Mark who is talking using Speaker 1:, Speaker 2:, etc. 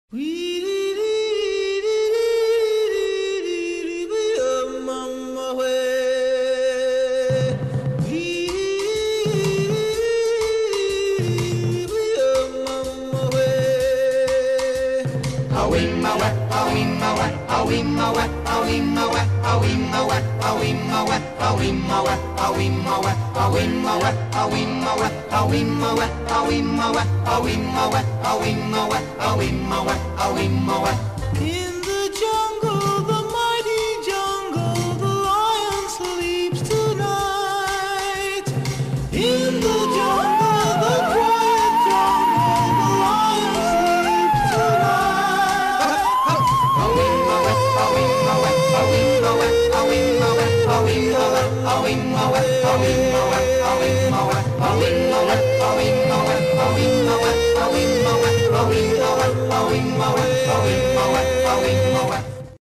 Speaker 1: In the jungle, the mighty jungle, the lion sleeps tonight. In the jungle, the quiet jungle, the lion sleeps tonight.